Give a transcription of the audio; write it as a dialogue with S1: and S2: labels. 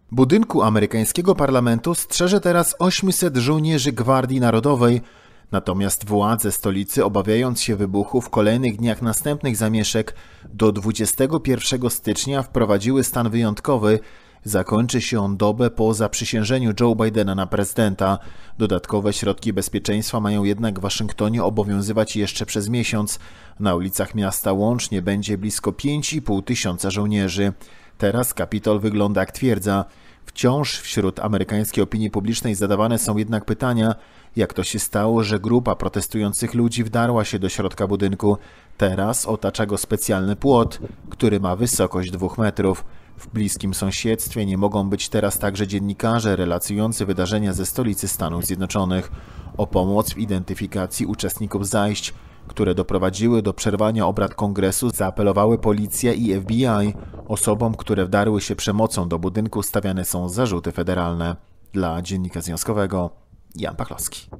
S1: Budynku amerykańskiego parlamentu strzeże teraz 800 żołnierzy Gwardii Narodowej, natomiast władze stolicy, obawiając się wybuchu w kolejnych dniach następnych zamieszek, do 21 stycznia wprowadziły stan wyjątkowy. Zakończy się on dobę po zaprzysiężeniu Joe Bidena na prezydenta. Dodatkowe środki bezpieczeństwa mają jednak w Waszyngtonie obowiązywać jeszcze przez miesiąc. Na ulicach miasta łącznie będzie blisko 5,5 tysiąca żołnierzy. Teraz Kapitol wygląda jak twierdza. Wciąż wśród amerykańskiej opinii publicznej zadawane są jednak pytania, jak to się stało, że grupa protestujących ludzi wdarła się do środka budynku. Teraz otacza go specjalny płot, który ma wysokość 2 metrów. W bliskim sąsiedztwie nie mogą być teraz także dziennikarze relacjonujący wydarzenia ze stolicy Stanów Zjednoczonych. O pomoc w identyfikacji uczestników zajść, które doprowadziły do przerwania obrad kongresu, zaapelowały policja i FBI. Osobom, które wdarły się przemocą do budynku, stawiane są zarzuty federalne. Dla Dziennika Związkowego Jan Pachlowski.